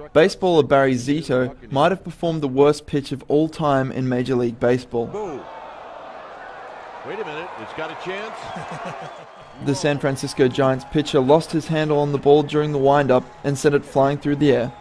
baseballer Barry Zito might have performed the worst pitch of all time in Major League Baseball. Wait a minute, it's got a chance. The San Francisco Giants pitcher lost his handle on the ball during the wind-up and sent it flying through the air.